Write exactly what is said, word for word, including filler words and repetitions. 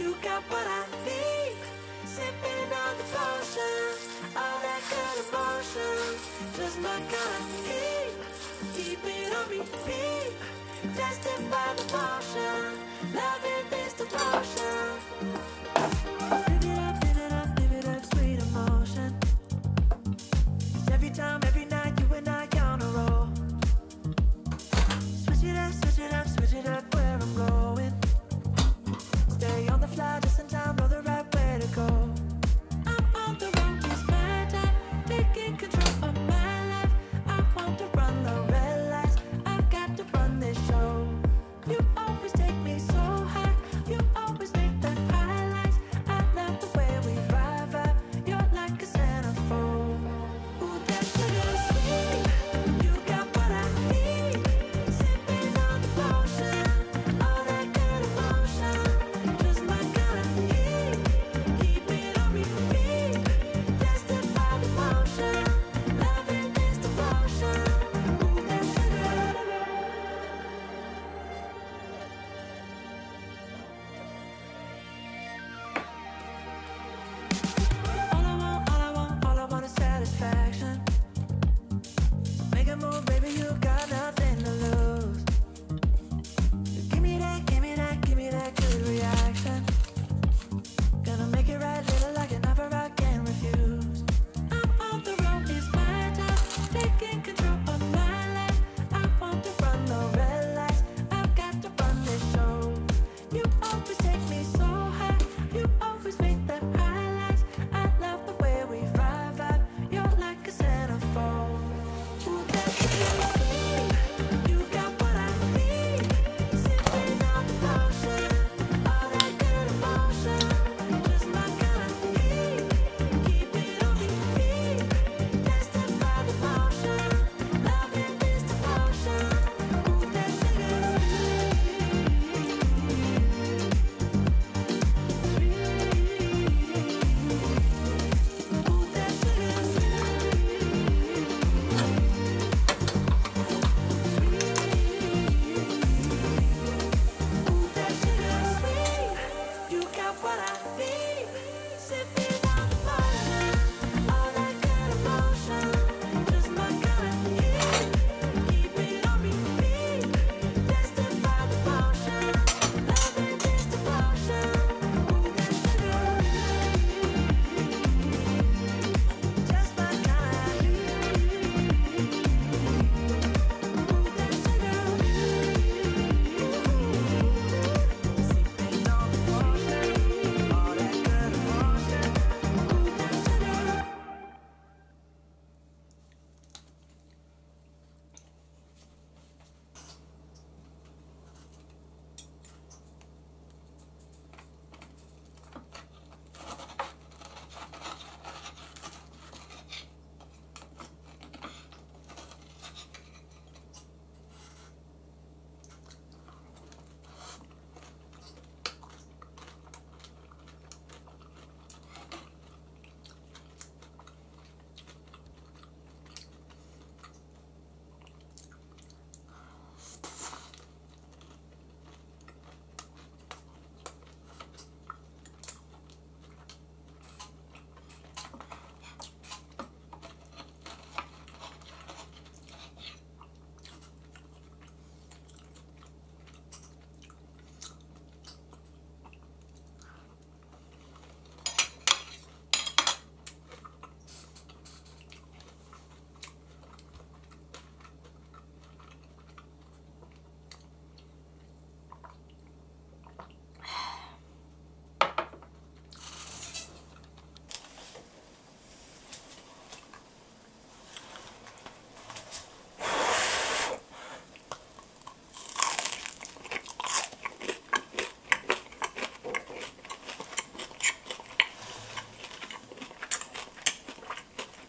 You got what I need. Sipping on the potion, all that good emotion. Just my kind of heat. Keep it on repeat. Tested by the potion. Loving this devotion. Live it up, live it up, live it up, sweet emotion. Every time, every night, you and I on a roll. Switch it up, switch it up, switch it up where I'm going. Stay on the fly just in time, know the right way to go. I'm on the road, it's my time, taking control of my life. I want to run the red lights, I've got to run this show. You always take me so high, you always make the highlights. I love the way we vibe, vibe. You're like a centerfold. Ooh, that sugar sweet, you got what I need. Sipping on the potion, all that good emotion. Just my kind of heat, keep it on repeat. Tested by the potion, loving this devotion. Ooh, that sugar. All I want, all I want, all I want is satisfaction. Make a move, baby, you got nothing to lose. Give me that, give me that, give me that good reaction. Gonna make it right, little like an offer I can't refuse. I'm on the road, it's my time, taking control of my life. I want to run the red lights, I've got to run this show. You always take me so high, you always make the highlights. I love the way we vibe, vibe. You're like a centerfold. Ooh, that sugar sweet, you got what I need. Sipping on the potion, all that good emotion. Just my kind of heat, keep it on repeat. Tested by the potion, loving this devotion. Ooh, that sugar sweet. Ooh, that sugar sweet. Ooh, that sugar sweet. You got what I need. Sipping